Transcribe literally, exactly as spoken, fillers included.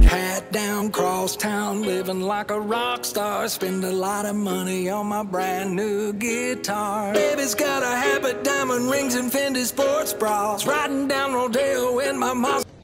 Hat down, cross town, living like a rock star. Spend a lot of money on my brand new guitar. Baby's got a habit, diamond rings and Fendi sports bras. Riding down Rodeo in my Mazda.